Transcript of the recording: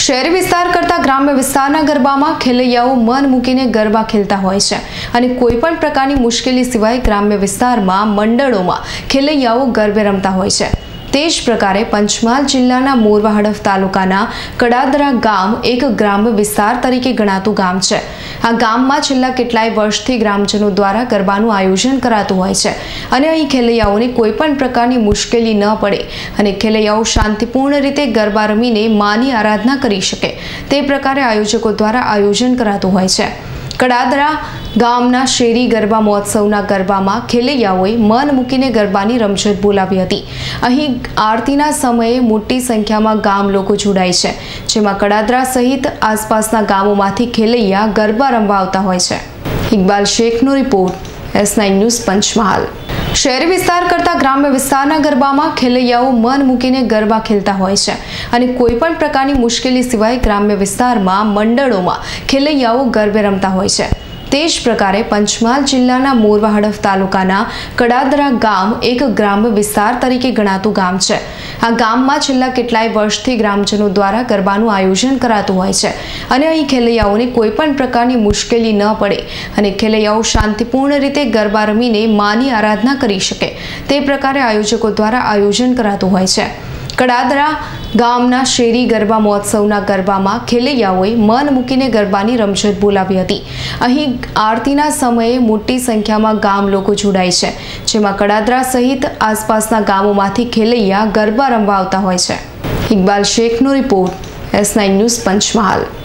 શહેરી વિસ્તાર કરતા ગ્રામ્ય વિસ્તારના ગરબામાં ખેલૈયાઓ મન મૂકીને ગરબા ખેલતા હોય છે અને કોઈપણ પ્રકારની મુશ્કેલી સિવાય ગ્રામ્ય વિસ્તારમાં મંડળોમાં ખેલૈયાઓ ગરબે રમતા હોય છે। તે જ પ્રકારે પંચમહાલ જિલ્લાના મોરવા હડફ તાલુકાના કડાદરા ગામ એક ગ્રામ્ય વિસ્તાર તરીકે ગણાતું ગામ છે। આ ગામમાં છેલ્લા કેટલાય વર્ષથી ગ્રામજનો દ્વારા ગરબાનું આયોજન કરાતું હોય છે અને અહીં ખેલૈયાઓને કોઈપણ પ્રકારની મુશ્કેલી ન પડે અને ખેલૈયાઓ શાંતિપૂર્ણ રીતે ગરબા રમીને માની આરાધના કરી શકે તે પ્રકારે આયોજકો દ્વારા આયોજન કરાતું હોય છે। કડાદરા ગામના શેરી ગરબા મહોત્સવના ગરબામાં ખેલૈયાઓએ મન મૂકીને ગરબાની રમઝટ બોલાવી હતી। અહીં આરતીના સમયે મોટી સંખ્યામાં ગામ લોકો જોડાય છે, જેમાં કડાદરા સહિત આસપાસના ગામોમાંથી ખેલૈયા ગરબા રમવા આવતા હોય છે। ઇકબાલ શેખનો રિપોર્ટ, S9 ન્યૂઝ, પંચમહાલ। શહેરી વિસ્તાર કરતા ગ્રામ્ય વિસ્તારના ગરબામાં ખેલૈયાઓ મન મૂકીને ગરબા ખેલતા હોય છે અને કોઈપણ પ્રકારની મુશ્કેલી સિવાય ગ્રામ્ય વિસ્તારમાં મંડળોમાં ખેલૈયાઓ ગરબે રમતા હોય છે। તે જ પ્રકારે પંચમહાલ જિલ્લાના મોરવા હડફ તાલુકાના કડાદરા ગામ એક ગ્રામ્ય વિસ્તાર તરીકે ગણાતું ગામ છે। આ ગામમાં છેલ્લા કેટલાય વર્ષથી ગ્રામજનો દ્વારા ગરબાનું આયોજન કરાતું હોય છે અને અહીં ખેલૈયાઓને કોઈપણ પ્રકારની મુશ્કેલી ન પડે અને ખેલૈયાઓ શાંતિપૂર્ણ રીતે ગરબા રમીને માની આરાધના કરી શકે તે પ્રકારે આયોજકો દ્વારા આયોજન કરાતું હોય છે। કડાદરા ગામના શેરી ગરબા મહોત્સવના ગરબામાં ખેલૈયાઓએ મન મૂકીને ગરબાની રમઝટ બોલાવી હતી। અહીં આરતીના સમયે મોટી સંખ્યામાં ગામ લોકો જોડાય છે, જેમાં કડાદરા સહિત આસપાસના ગામોમાંથી ખેલૈયા ગરબા રમવા આવતા હોય છે। ઇકબાલ શેખનો રિપોર્ટ, S9 ન્યૂઝ, પંચમહાલ।